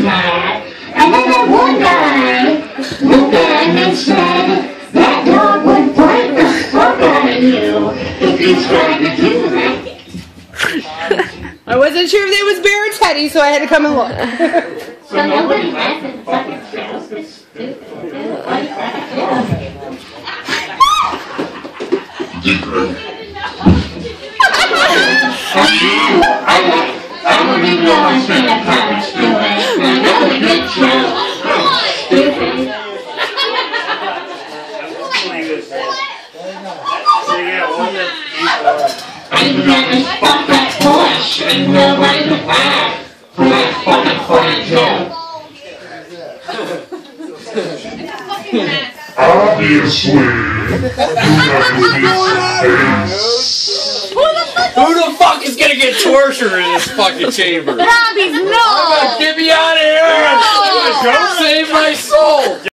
that. And then that one guy looked at him and said, that dog would bite the fuck out of you if you tried to do that. I wasn't sure if it was Bear or Teddy, so I had to come and look. So nobody laughed at the fucking shows. It's stupid. I don't even know I spent a comments to it. I know the good show. Stupid. I even got this fucked up voice and right in the back for that fucking funny joke. Obviously, you guys Who the fuck is gonna get tortured in this fucking chamber? Robbie, no! Get me out of here! Don't save my soul!